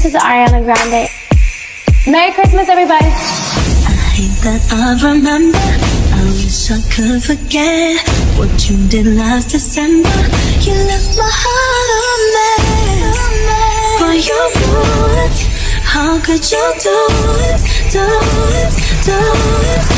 is Ariana Grande. Merry Christmas, everybody. I hate that I remember. I wish I could forget what you did last December. You left my heart a mess, but you knew it. How could you do it, do it, do it?